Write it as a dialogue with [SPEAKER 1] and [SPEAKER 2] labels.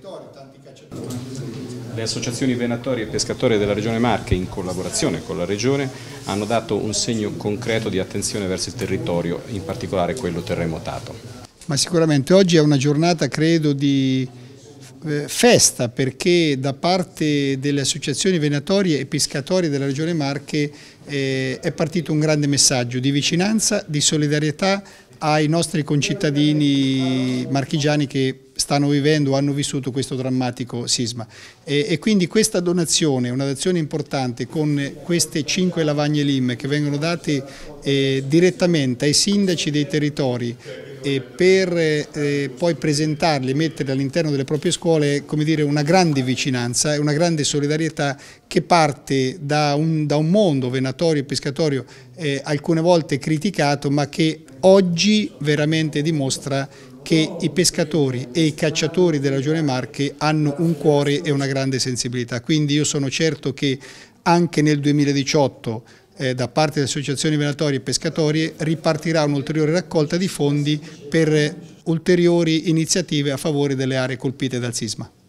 [SPEAKER 1] territorio, tanti cacciatori.
[SPEAKER 2] Le associazioni venatori e pescatori della Regione Marche, in collaborazione con la Regione, hanno dato un segno concreto di attenzione verso il territorio, in particolare quello terremotato.
[SPEAKER 1] Ma sicuramente oggi è una giornata, credo, di festa, perché da parte delle associazioni venatorie e pescatori della Regione Marche è partito un grande messaggio di vicinanza, di solidarietà ai nostri concittadini marchigiani che stanno vivendo o hanno vissuto questo drammatico sisma. E quindi questa donazione, una donazione importante con queste 5 lavagne LIM che vengono date direttamente ai sindaci dei territori per poi presentarli e metterli all'interno delle proprie scuole, è, come dire, una grande vicinanza e una grande solidarietà che parte da un mondo venatorio e pescatorio alcune volte criticato, ma che oggi veramente dimostra che i pescatori e i cacciatori della Regione Marche hanno un cuore e una grande sensibilità. Quindi io sono certo che anche nel 2018 da parte delle associazioni venatorie e pescatori ripartirà un'ulteriore raccolta di fondi per ulteriori iniziative a favore delle aree colpite dal sisma.